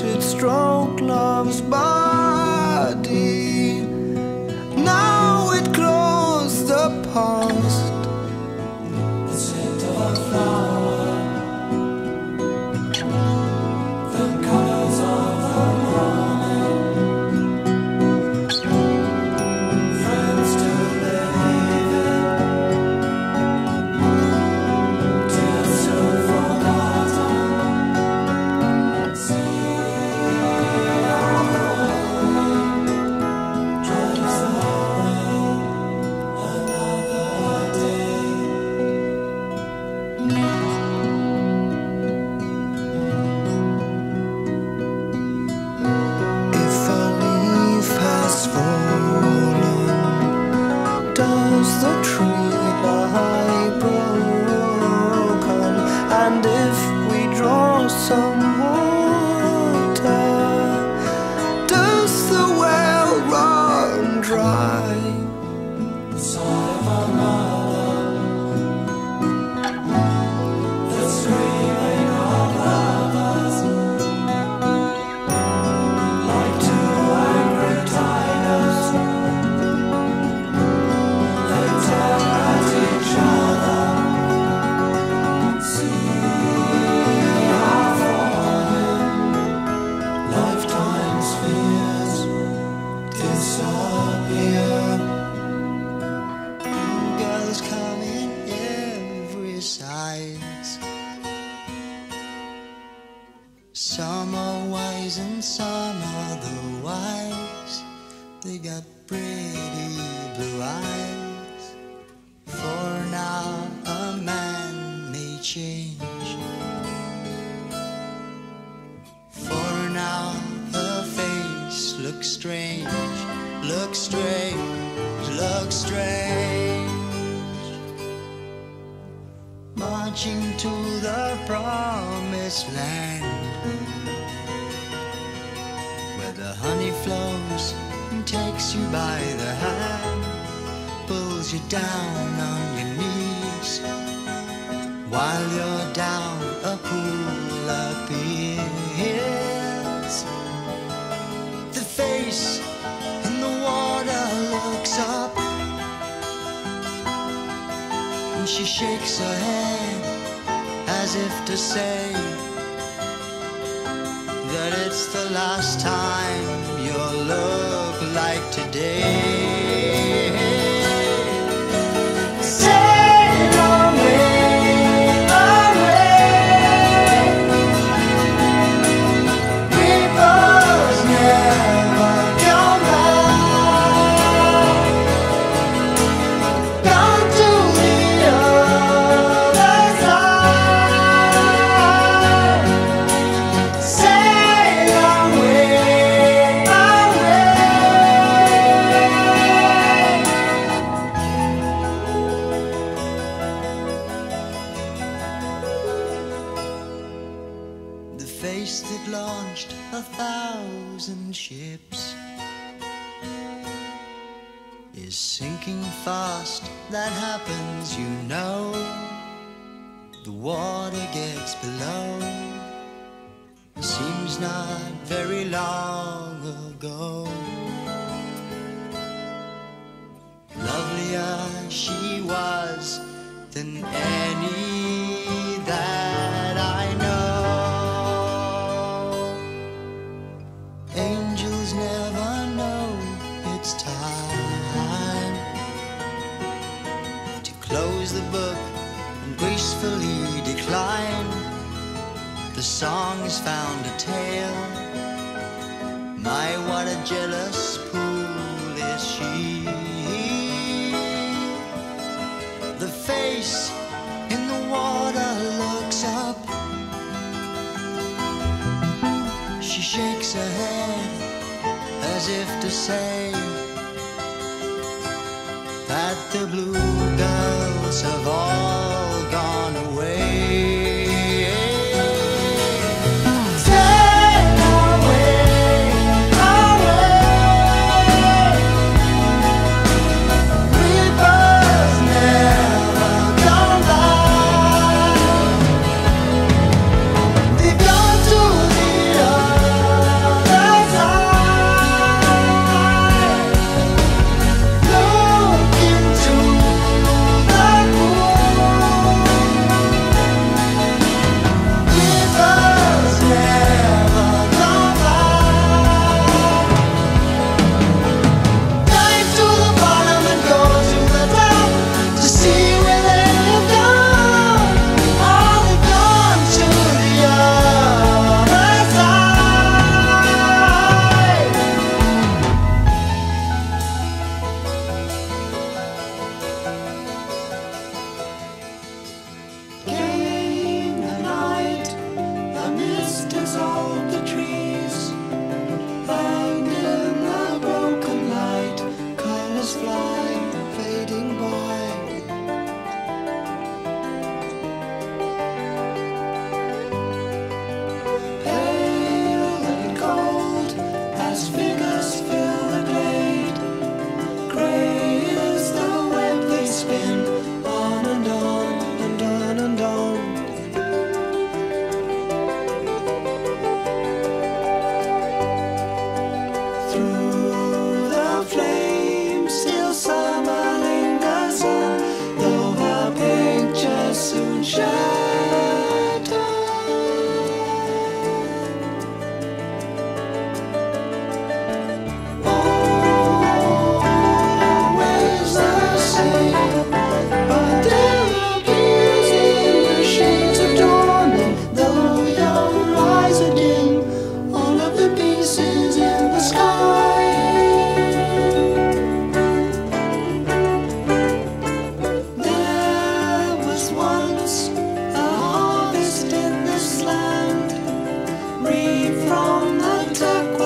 should stroke love's body. Now it closed the past. The scent of a flower, the colors of the morning, friends still living, tears soon forgotten. See how the wind drives away another day. If a leaf has fallen, does the tree lie broken? And if we draw some water, does the well run dry? The sigh of a mother, the screaming of lovers, like two angry tigers, they tear at each other. See how falling lifetime's fears disappear. Girls come in every size. Some are wise and some otherwise. They got pretty blue eyes. For now a man may change. For now her face looks strange, looks strange, looks strange. Marching to the promised land, where the honey flows and takes you by the hand, pulls you down on your knees, while you're down a pool appears. The face in the water looks up, and she shakes her head as if to say that it's the last time you'll look like today. Sail away, away, rivers never come back. Down to the other side. Sail away, away. The face that launched 1,000 ships is sinking fast. That happens, you know. The water gets below. Seems not very long ago. Lovelier she was than any that I know. Angels never know it's time to close the book and gracefully decline. The song has found a tale. My, what a jealous fool is she. The face in the water looks up. She shakes her head as if to say that the blue girls have all gone away. Sail away, away, rivers never come back. They've gone to the other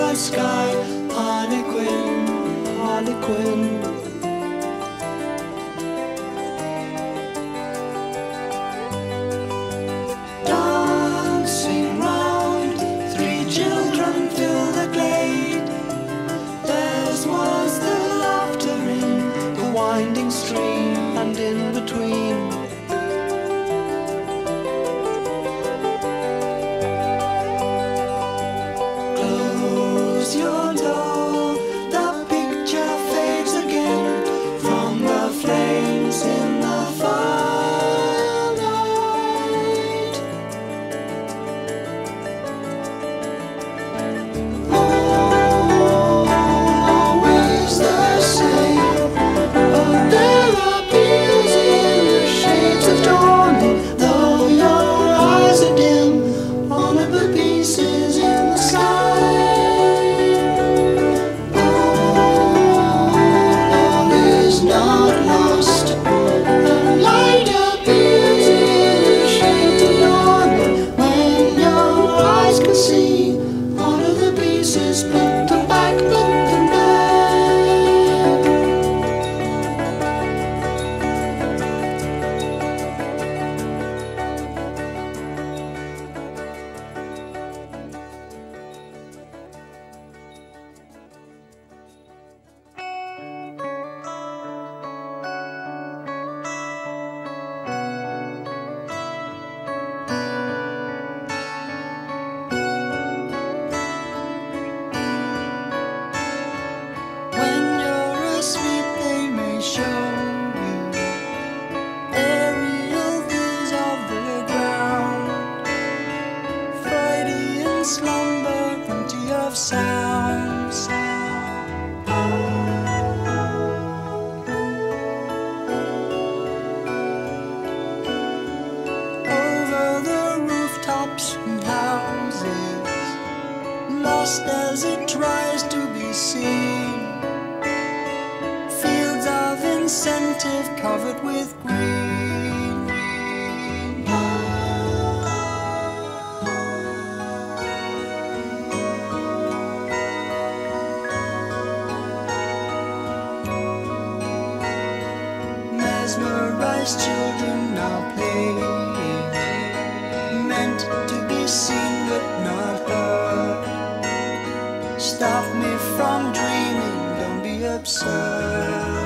starry sky. Harlequin, Harlequin. Dancing round, three children fill the glade. Theirs was the laughter in the winding stream, and in between your door, the picture fades again from the flames in the firelight. Always the same, but there are peals in the shades of dawning. Though your eyes are dim, all of the pieces in the sky. Not lost. The light appears in the shades of dawning. When your eyes can see all of the pieces, put them back, put them back. Lost as it tries to be seen, fields of incentive covered with green. Mesmerized children now playing, meant to be seen but not heard. Stop me from dreaming, don't be absurd.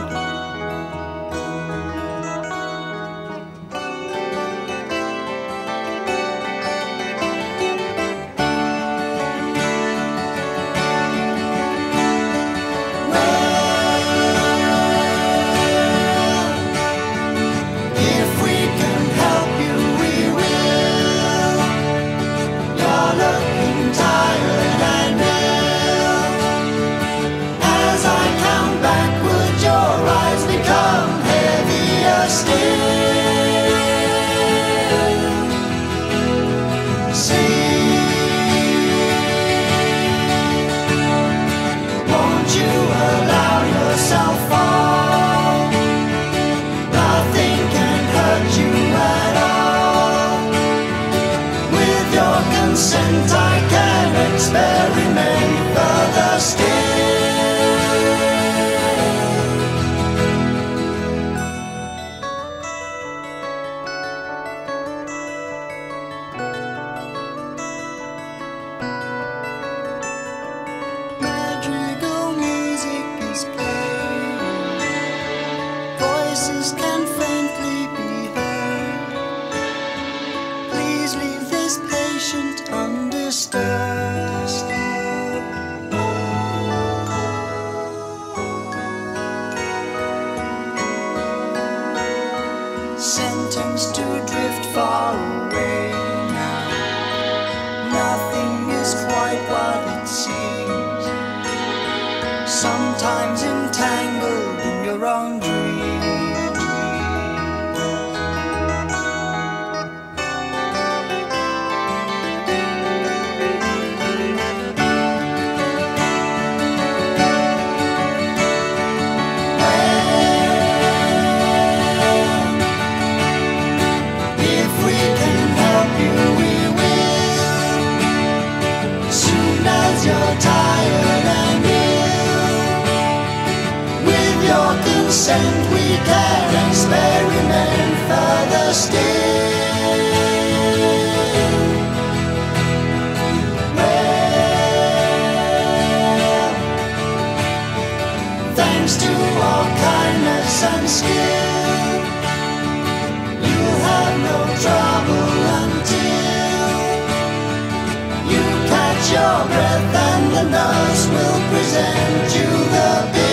I can experiment further still. Madrigal music is playing, voices can faintly be heard. Please leave this patient undisturbed. Sentenced to drift far away now. Nothing is quite what it seems. Sometimes entangled in your own dreams. You're tired. send, we can experiment further still. Well, thanks to our kindness and skill, you'll have no trouble until you catch your breath and the nurse will present you the bill.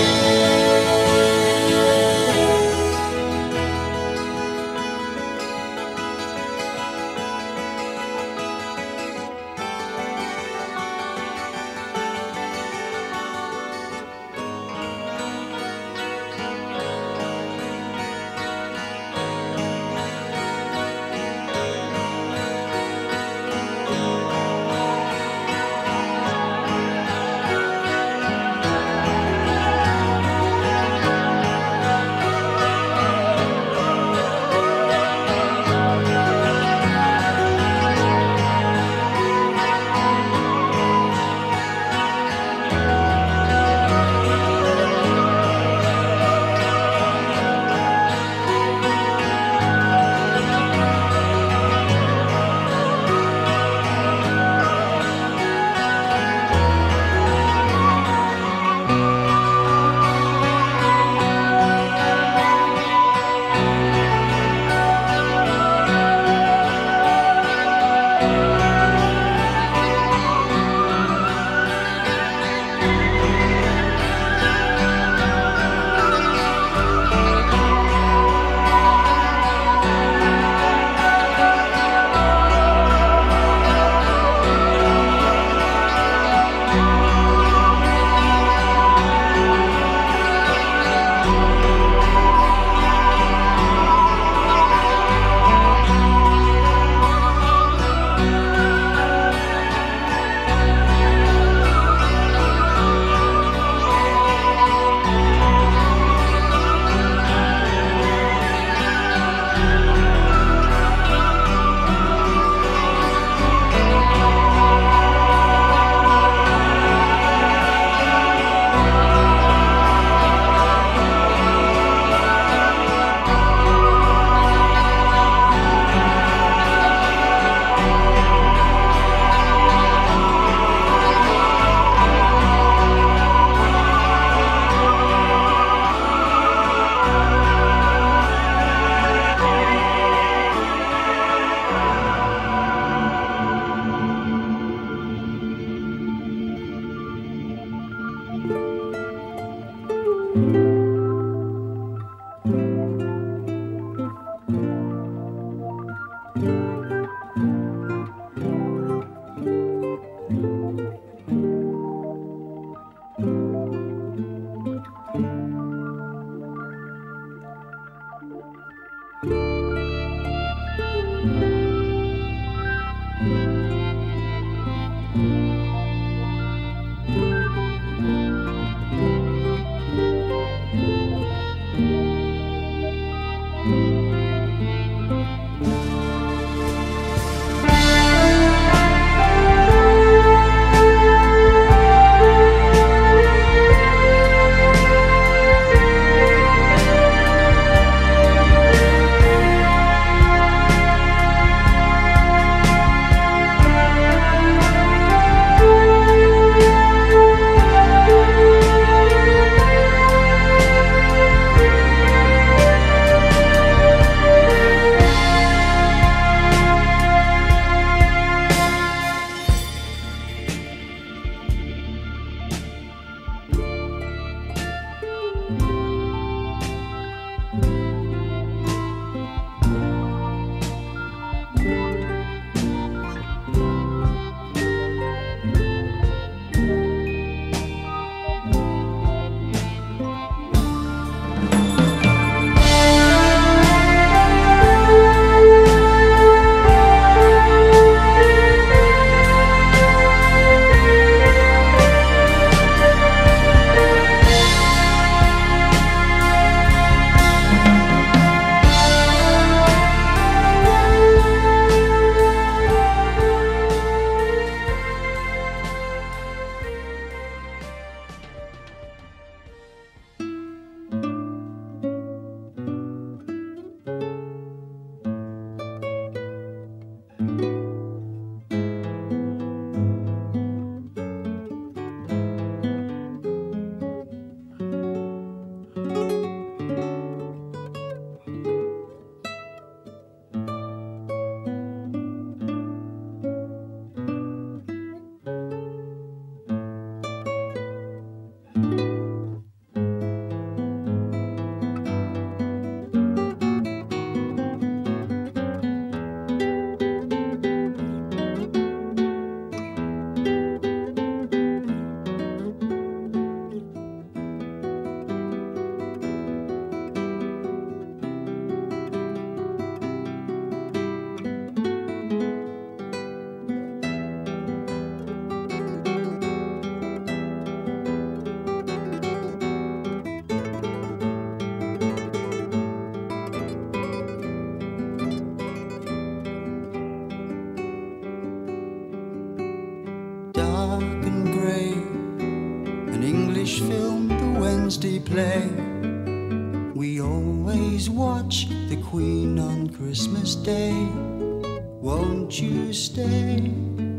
English film, the Wednesday play. We always watch the Queen on Christmas Day. Won't you stay?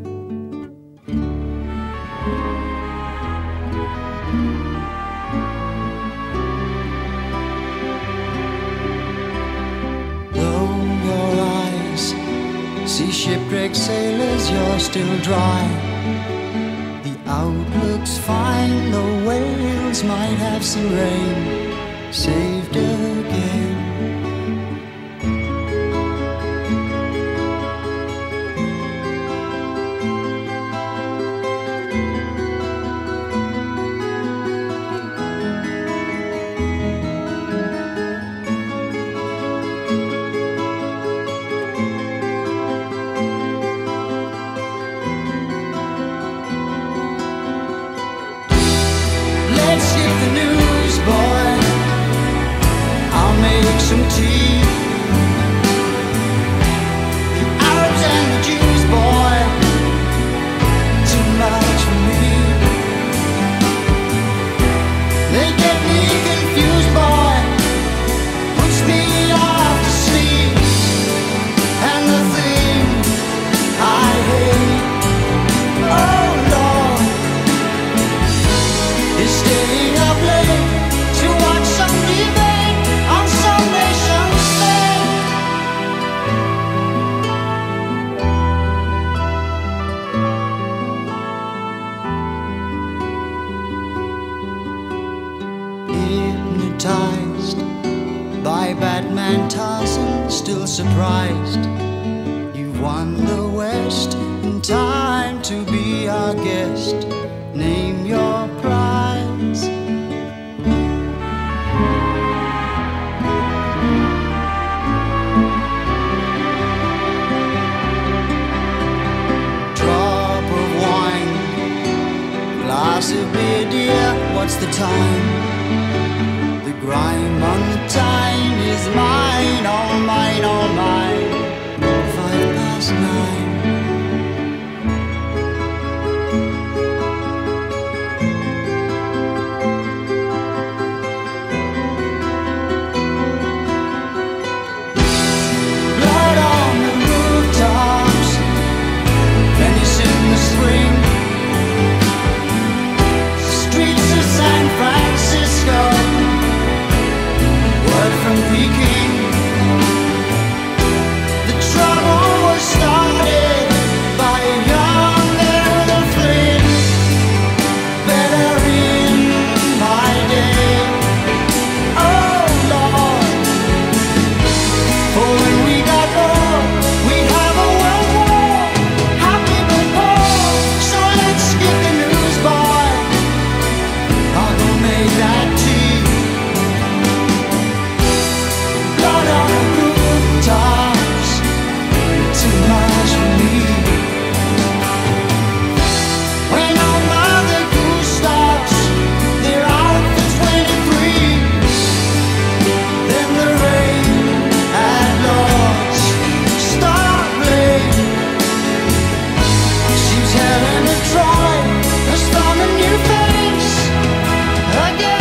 See shipwrecked sailors, you're still dry. The outlook's fine, the whales might have some rain. Saved again. Let's get the news, boy. I'll make some tea. The Arabs and the Jews, boy, too much for me. They get me confused, boy, puts me off to sleep. And the thing I hate, oh Lord, is staying up late to watch some debate on some nation state. Hypnotized by Batman Tarzan, still surprised you've won the West in time to be our guest. Name your prize. Drop of wine, glass of beer, dear, what's the time? The grime on the time is mine, all mine, all mine. 9:05. From Peking, the trouble was started by a young man with a flame. Better in my day, oh Lord, for when we got bored, we'd have a world war, happy but poor. So let's get the news, boy, I'll go make that tea. Too much for me. When our mother goose stops, they're out for 23. Then the rain at Lord's start rain. She's Helen of Troy has found a new face again.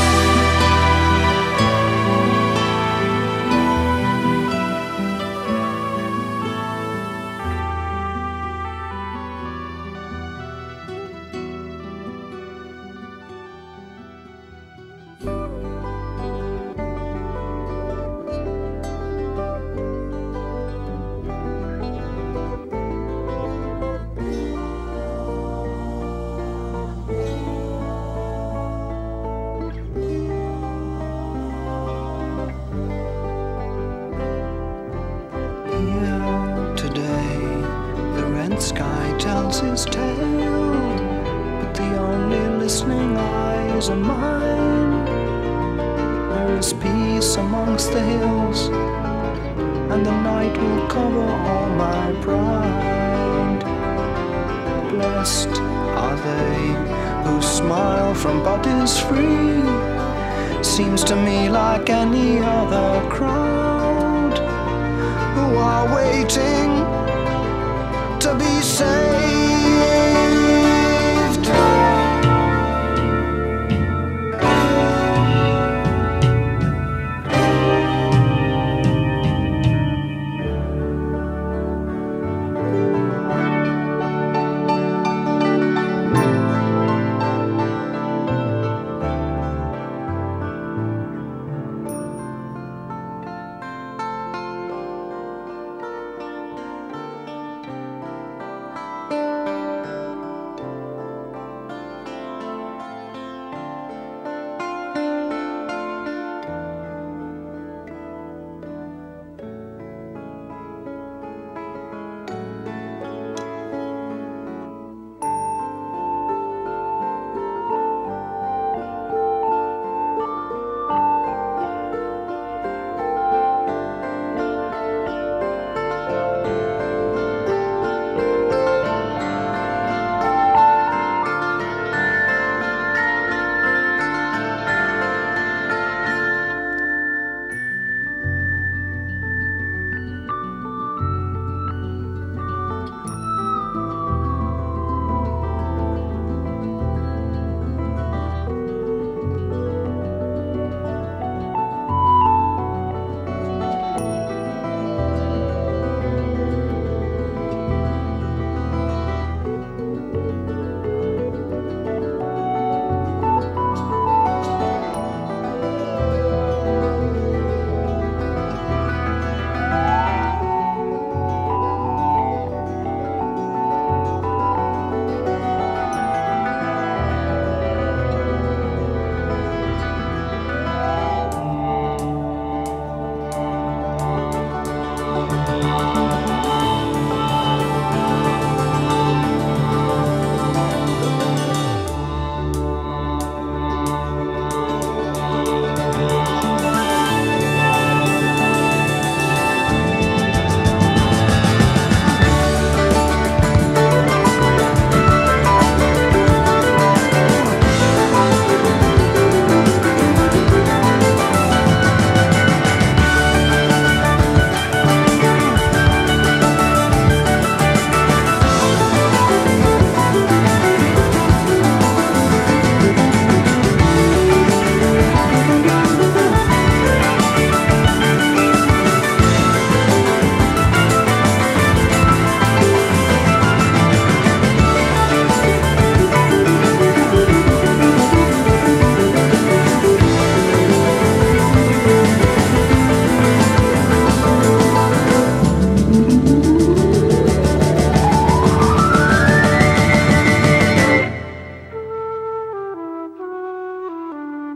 Sky tells his tale, but the only listening eyes are mine. There is peace amongst the hills, and the night will cover all my pride. Blessed are they who smile from bodies free. Seems to me like any other crowd who are waiting to be saved.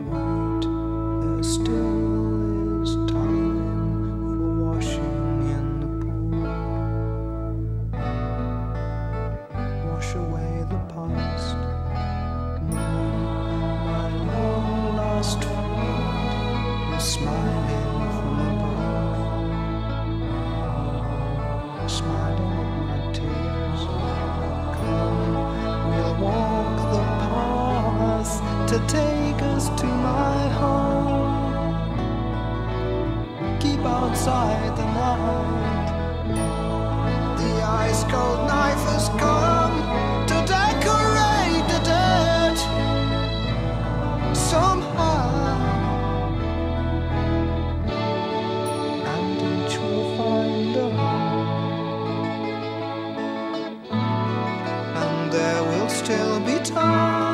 Wait, there still is time for washing in the pool. Wash away the past. My long lost friend is smiling from above, smiling at my tears. Come, we'll walk the path to take us to my home. Keep outside the night. The ice cold knife has come to decorate the dirt somehow, and each will find a home, and there will still be time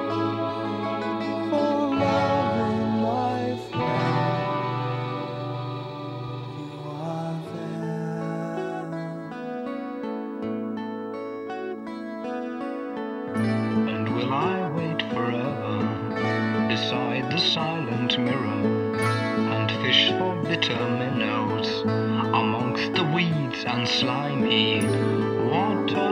for loving my friend. You are there. And will I wait forever beside the silent mirror and fish for bitter minnows amongst the weeds and slimy water?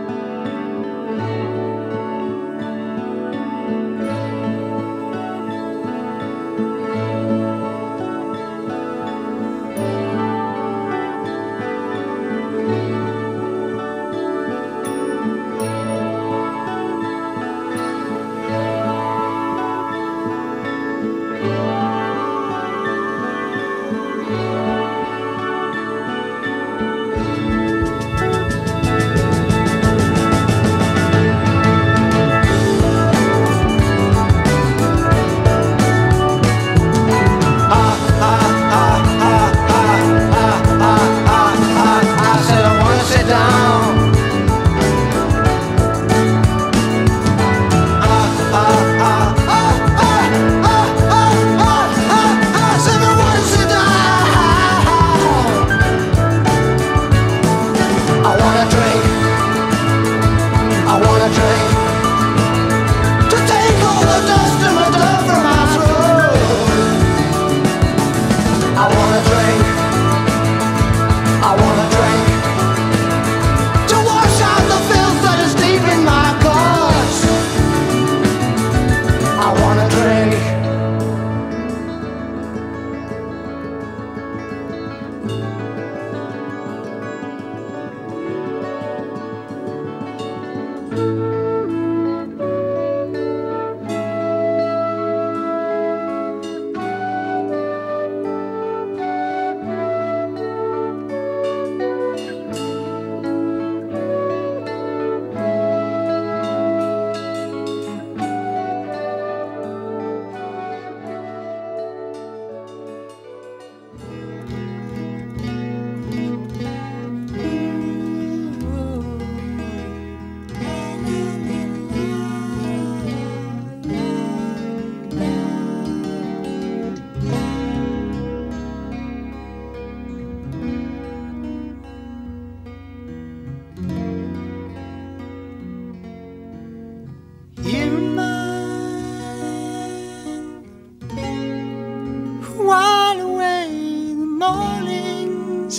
While away the mornings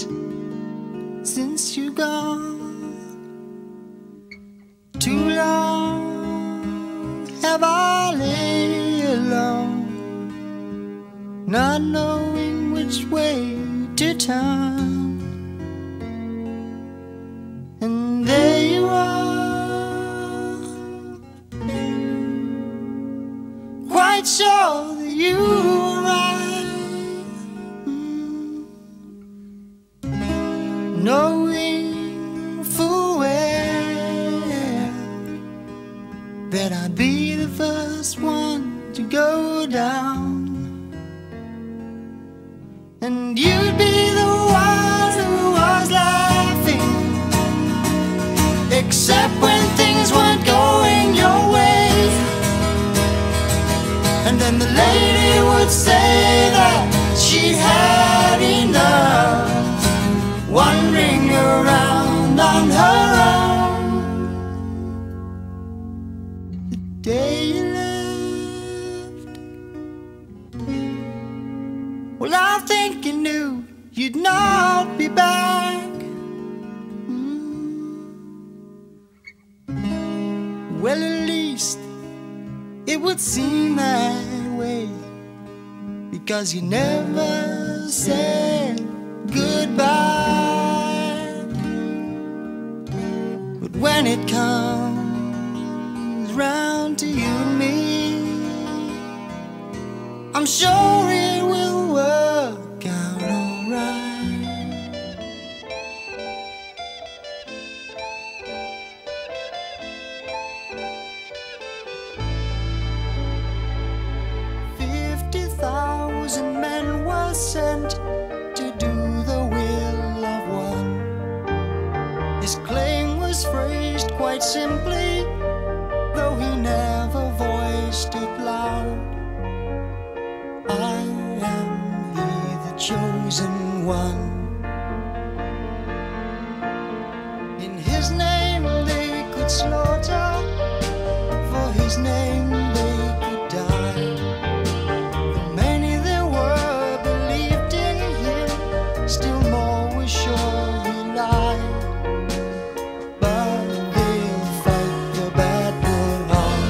since you gone, too long have I lay alone, not knowing which way to turn. And there you are, quite sure that you were right. Knowing full well that I'd be the first one to go down, and you'd be the one who was laughing, except when things weren't going your way. And then the lady would say that she had enough, wandering around on her own. The day you left Well, I think you knew you'd not be back. Well, at least it would seem that way, because you never said goodbye. But when it comes round to you and me, I'm sure it will work out alright. 50,000 men were sent to do the will of one. His claim was phrased quite simply, though he never voiced it loud. I am the chosen one. In his name they could slaughter, for his name they could die. The many there were believed in him, still more were sure he lied. But they'll fight the battle on.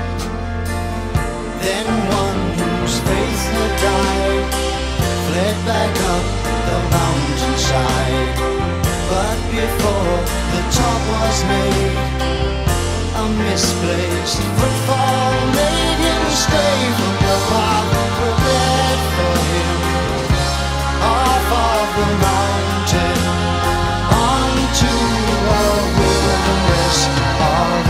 Then one whose faith had died fled back up the mountainside. But before the top was made, a misplaced footfall made him stray from the path prepared for him, off of the mountain onto a wilderness of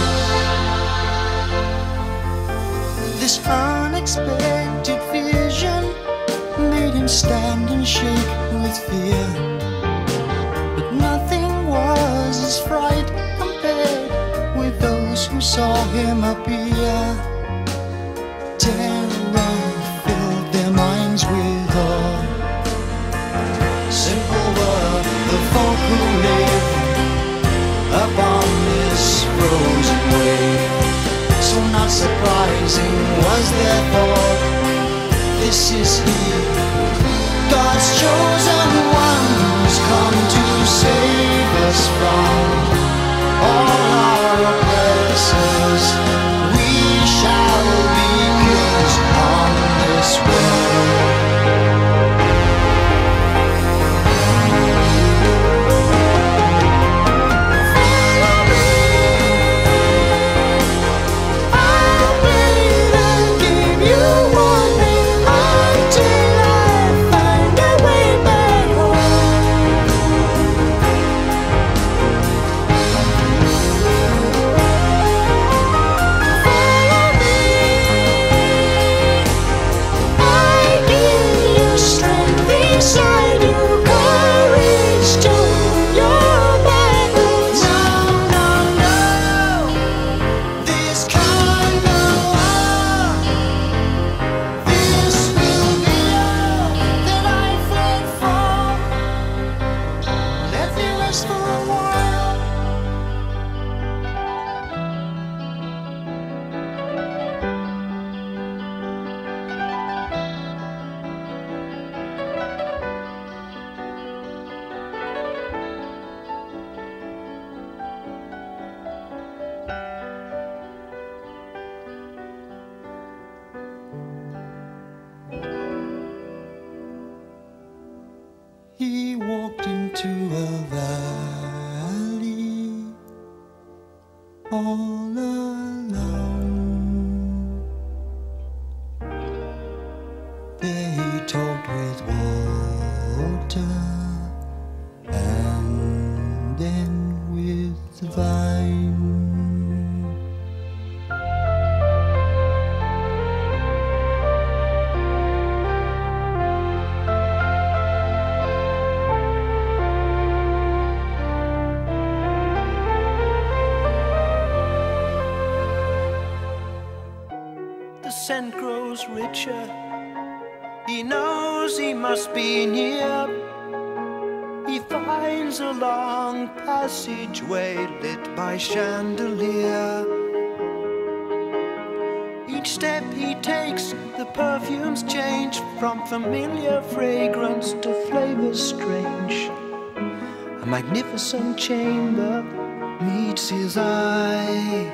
ice. This unexpected vision made him stand and shake with fear, but nothing was his fright compared with those who saw him appear. Terror filled their minds with awe. Simple were the folk who lived upon this frozen wave, so not surprising was their thought, this is he, God's chosen one, who's come to save us from all our oppressors. We shall be kings on this world. I'll play the game you want me until I find a way back home. Follow me, I give you strength inside you, courage to your battles. No, no, no, this can't go on. This will be all that I fled from. Let me rest for a while. He walked into a valley all alone. There he talked with water and then with the vine. The scent grows richer. He knows he must be near. He finds a long passageway lit by chandelier. Each step he takes, the perfumes change from familiar fragrance to flavors strange. A magnificent chamber meets his eye.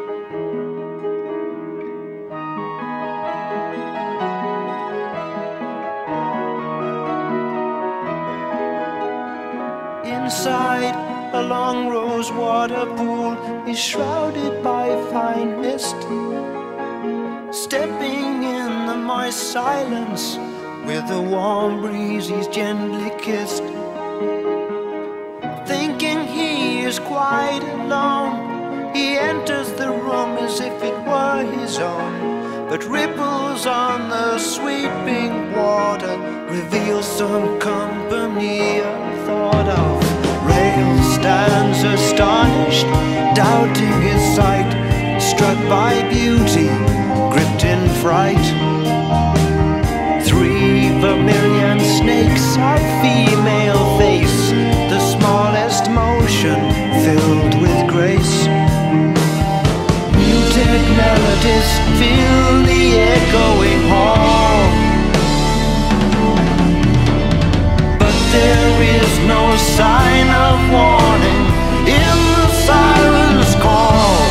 Inside, a long rose water pool is shrouded by fine mist. Stepping in the moist silence, with a warm breeze he's gently kissed. Thinking he is quite alone, he enters the room as if it were his own. But ripples on the sweeping water reveal some company unthought of. Rail stands astonished, doubting his sight, struck by beauty, gripped in fright. 3 vermilion snakes of female face, the smallest motion filled with grace. Muted melodies fill the echoing hall, but there is no sign of warning in the siren's call.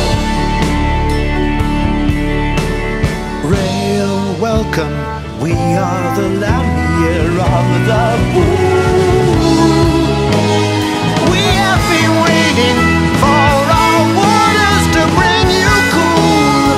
Rail, welcome, we are the Lamia of the pool. We have been waiting for our waters to bring you cool.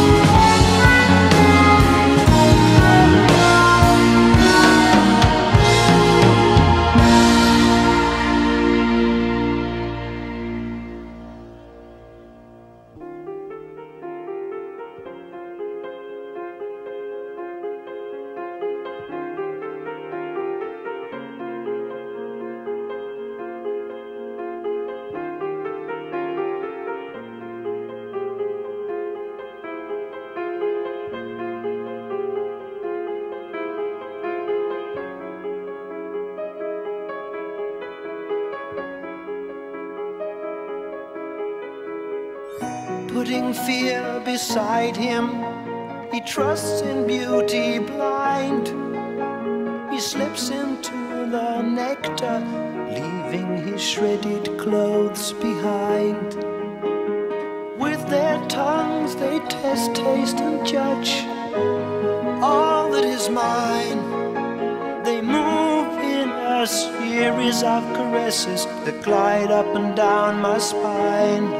Putting fear beside him, he trusts in beauty blind. He slips into the nectar, leaving his shredded clothes behind. With their tongues they test, taste and judge all that is mine. They move in a series of caresses that glide up and down my spine.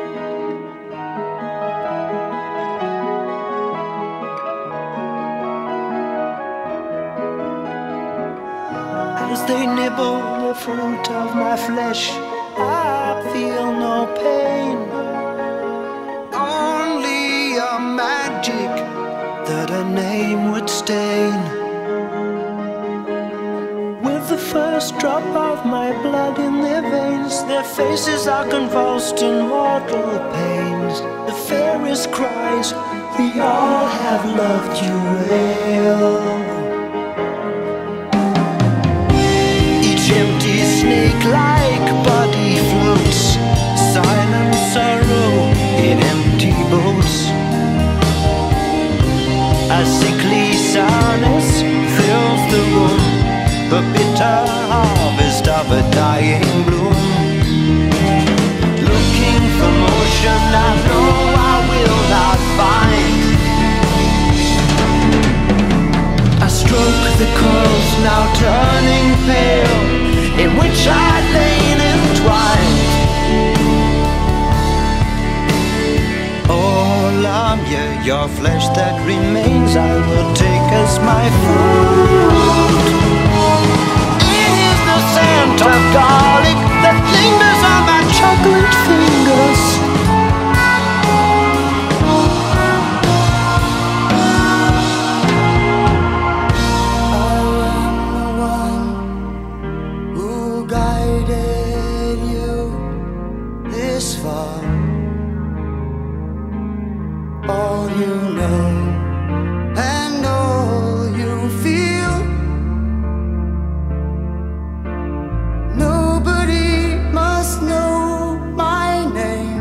As they nibble the fruit of my flesh, I feel no pain, only a magic that a name would stain. With the first drop of my blood in their veins, their faces are convulsed in mortal pains. The fairest cries, we all have loved you, Rail. Empty snake-like body floats, silent sorrow in empty boats. A sickly sourness fills the room, the bitter harvest of a dying bloom. Looking for motion I know I will not find. I stroke the curls now turning pale, in which I'd lain entwined. Oh, Lamia, your flesh that remains I will take as my food. It is the scent of garlic that lingers on my chocolate fingers. All you know and all you feel, nobody must know my name.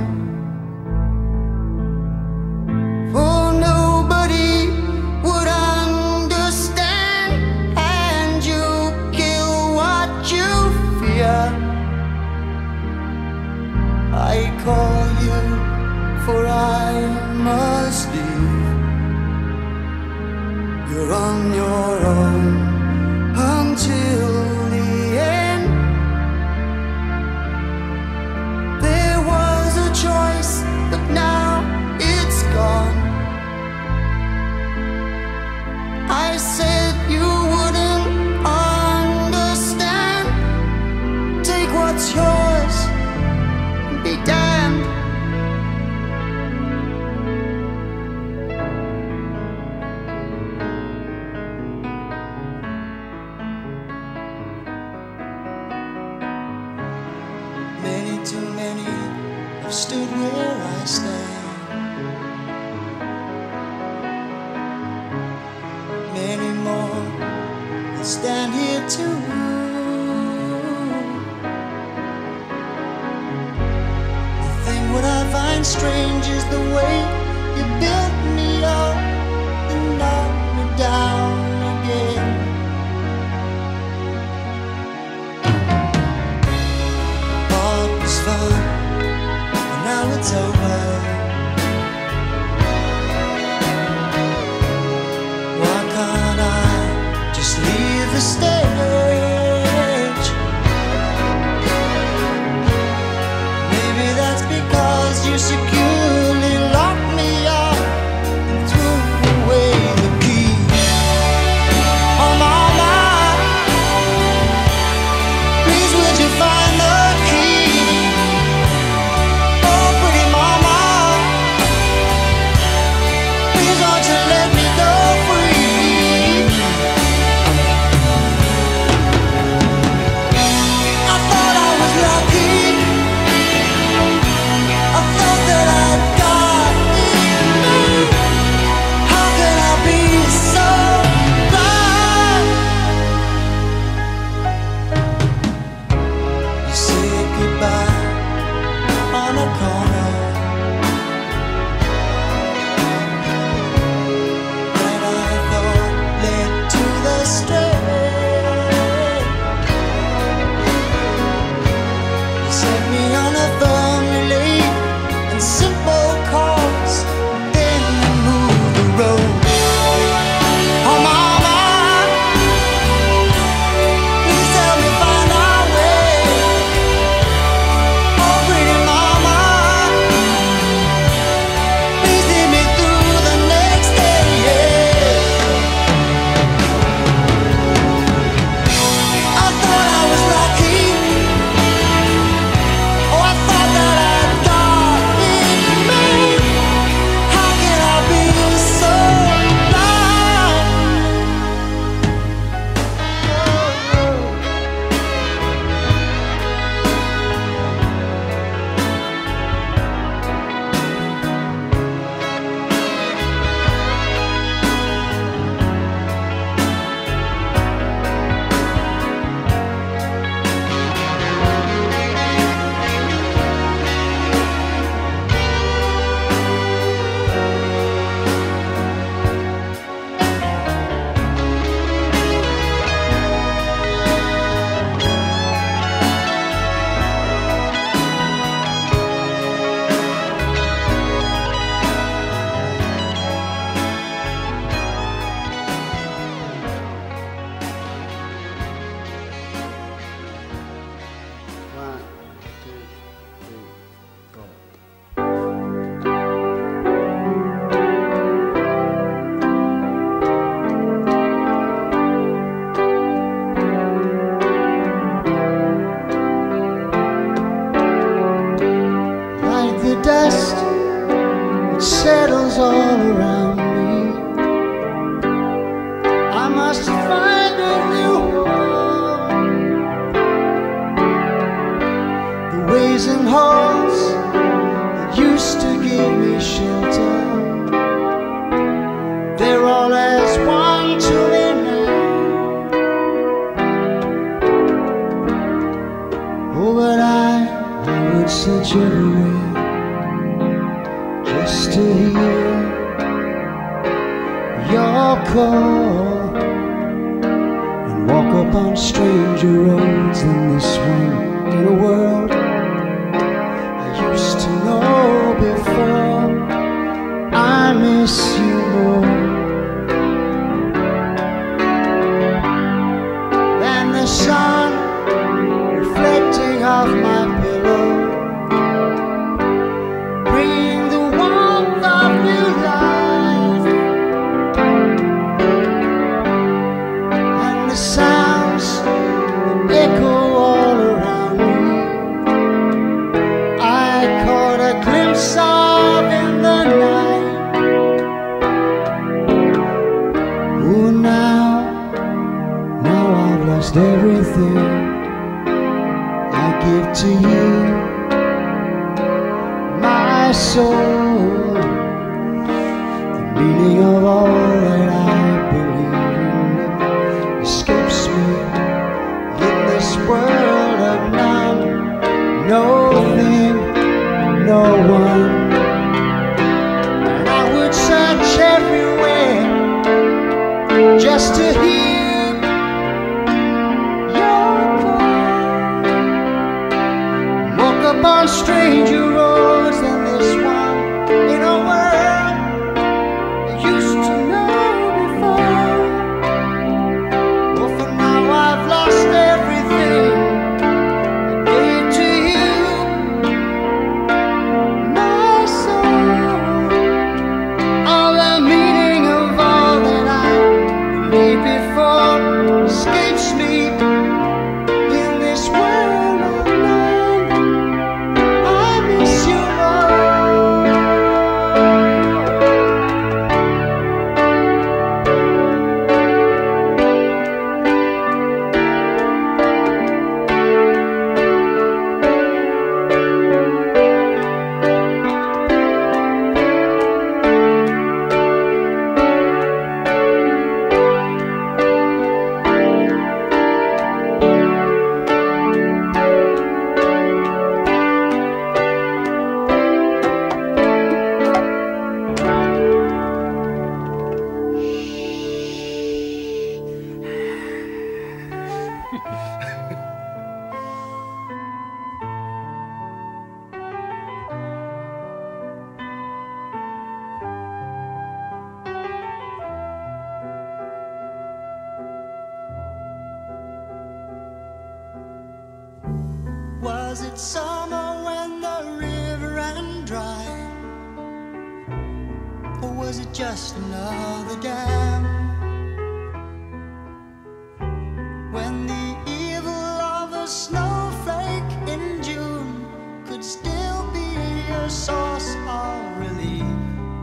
on your own until the end. There was a choice, but now it's gone. I said you wouldn't understand. Take what's yours and be damned. Many too many have stood where I stand. Many more will stand here too. The thing what I find strange is the way you built me up and knocked me down again. All was fun, but now it's over. Why can't I just leave the stage? Maybe that's because you securely locked me up and threw away the key. Oh mama, please would you find the key? Oh pretty mama, please won't you let me go free? I thought I was lucky. I thought that I'd got in me. How can I be so blind? You said goodbye on a corner that I thought led to the straight. You set me on a firmly laid and simple course, then you moved the road. Oh mama, please help me find our way. Oh pretty mama, please lead me through the next day. I thought I was lucky. Oh, I thought that I'd got in me. How can I be so blind? One, two, three, four. Like the dust that settles all around me, I must find a new home. The ways and halls that used to give me shelter, they're all as one to me now. Oh, but I would search everywhere just to hear your call and walk upon stranger roads than this one in a world I used to know before. I miss you more. lost everything I give to you, my soul. The meaning of all that I believe in escapes me in this world of none. No thing, no one, and I would search everywhere just to hear your call. Walk upon stranger roads than this one in a world I used to know before. Well, for now I've lost everything I gave to you, my soul. All the meaning of all that I believed before escapes me in this world of none. I miss you, Was it summer when the river ran dry? Or was it just another dam? When the evil of a snowflake in June could still be a source of relief.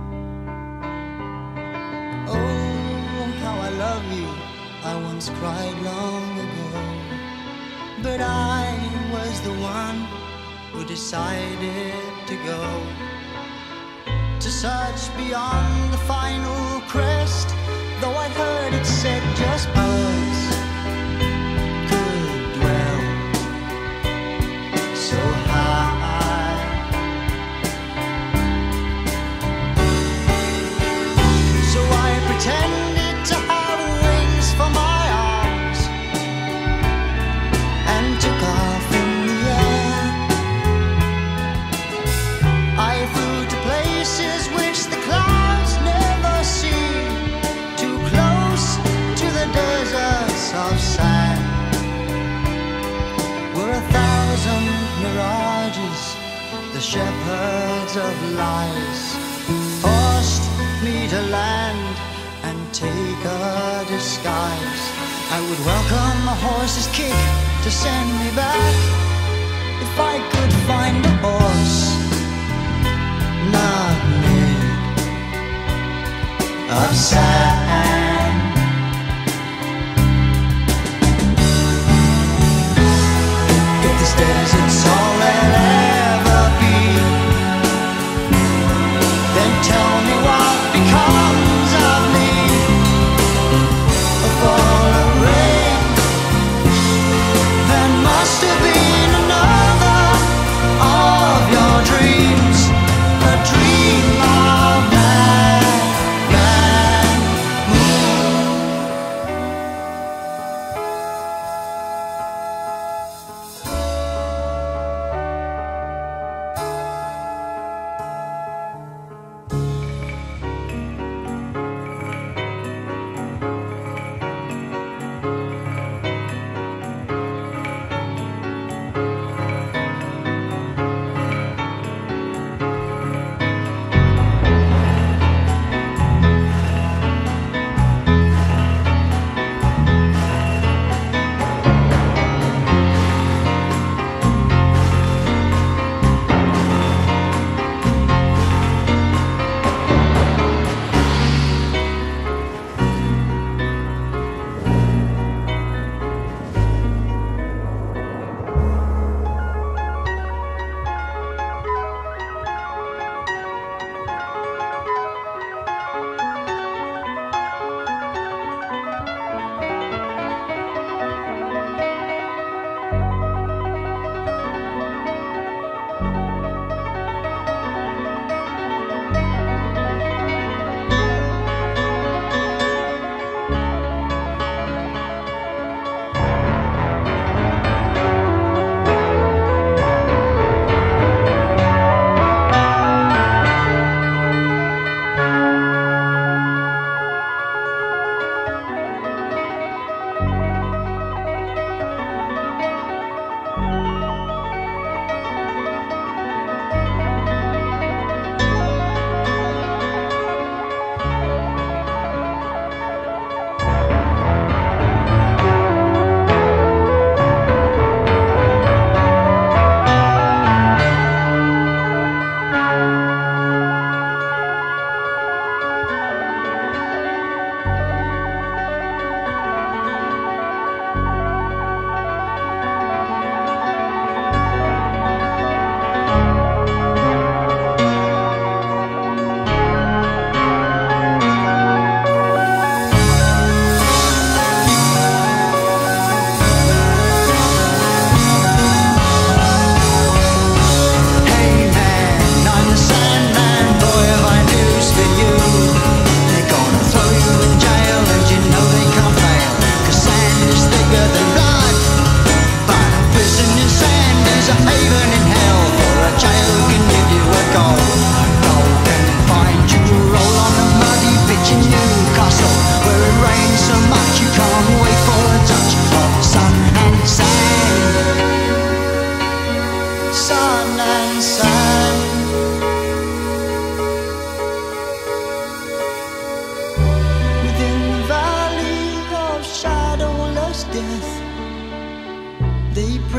Oh, how I love you, I once cried long ago. But I was the one who decided to go to search beyond the final crest, though I'd heard it said just birds could dwell so high. So I pretended to have wings for my arms and took off in the air. I flew to places which the clouds never see, too close to the deserts of sand, where 1,000 mirages, the shepherds of lies, forced me to land and take a disguise. I would welcome a horse's kick to send me back if I could find a horse not made of sand. If this desert's all there'll ever be, then tell me what becomes of me. A fall of rain, there must have been another of your dreams, a dream of man.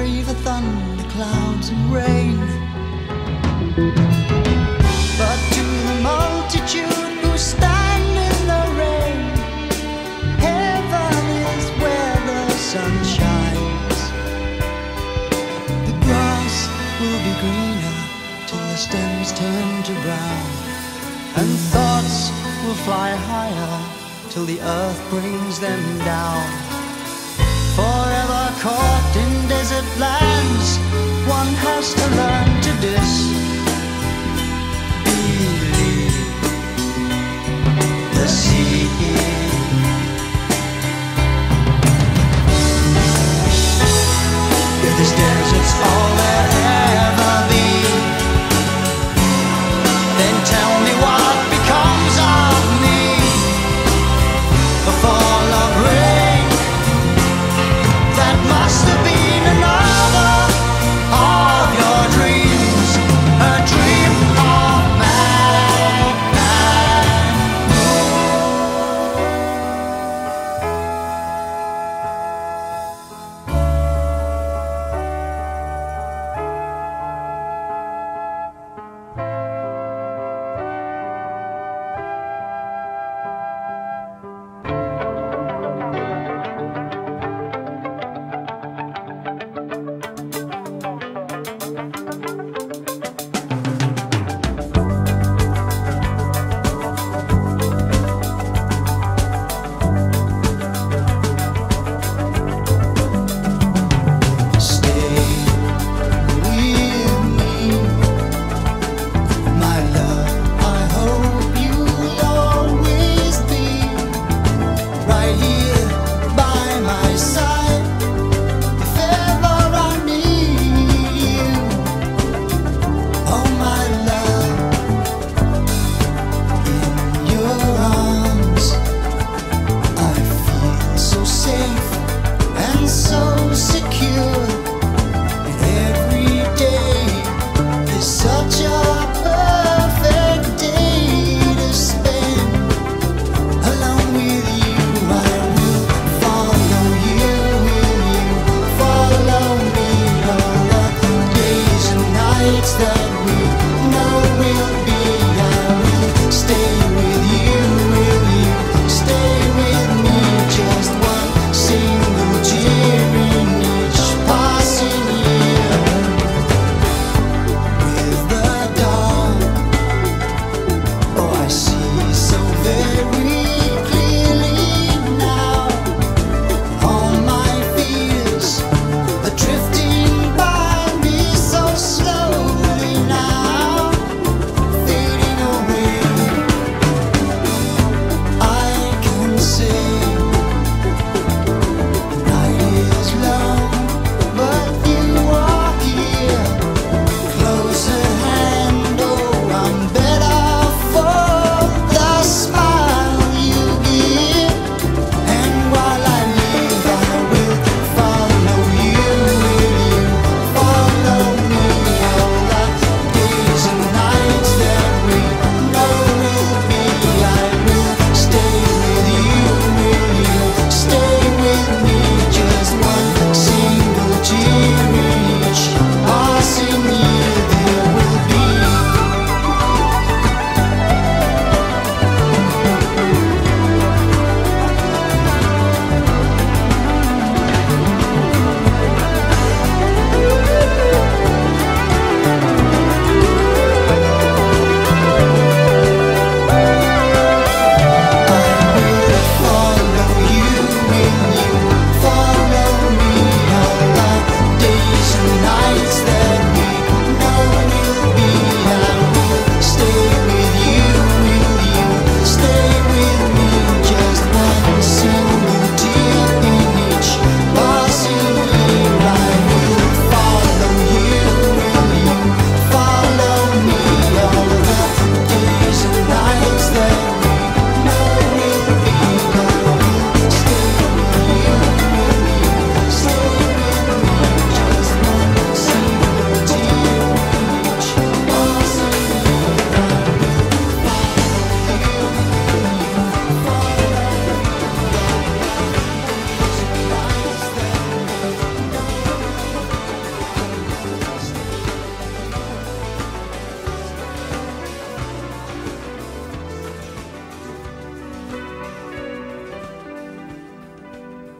pray for thunder, clouds and rain. But to the multitude who stand in the rain, heaven is where the sun shines. The grass will be greener till the stems turn to brown, and thoughts will fly higher till the earth brings them down. Forever caught in desert lands, one has to learn to disbelieve the sea. If this desert's all there'll ever be, then tell me what becomes of me. A fall of rain, that must have been another of your dreams.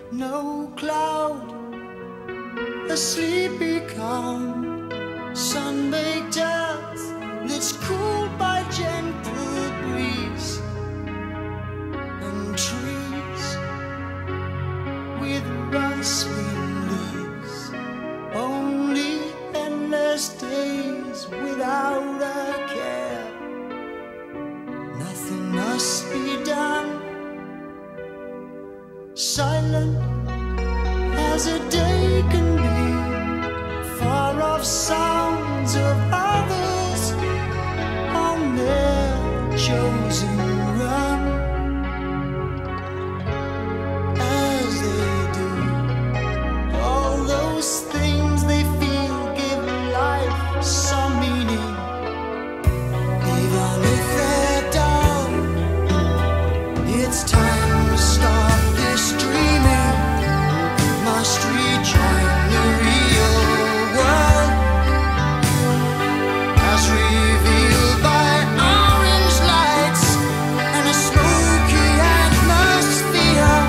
no cloud, a sleepy calm, sun-baked earth that's cooled by gentle breeze, and trees with rustling leaves, only endless days without a care. Nothing must be done, silent as a day can be, far off sounds of others on their chosen run, as they do. All those things they feel give life some meaning, even if they're down. It's time to stop this dreaming, must rejoin the real world, as revealed by orange lights and a smoky atmosphere.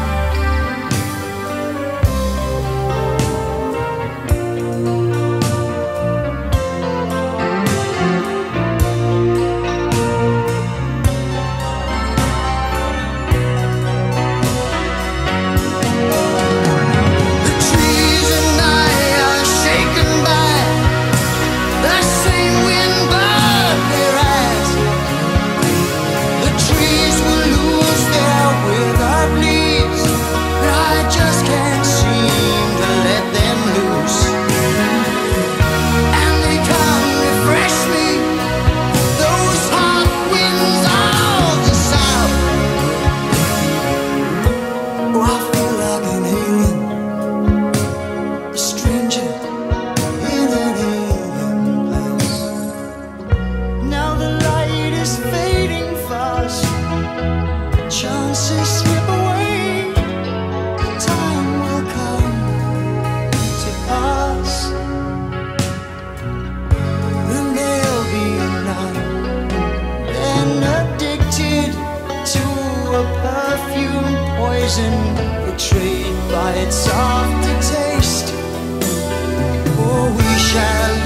The trees and I are shaken by the same wind, but whereas the trees will lose their withered leaves, but I just can't seem to let them loose, and they come refresh me, those hot winds of the south. Oh, I feel like an alien, a stranger in an alien place. Now the light is fading fast, chances slip away, the time will come to pass, then there'll be none, then addicted to a perfume poison, betrayed by its aftertaste. Oh, we shall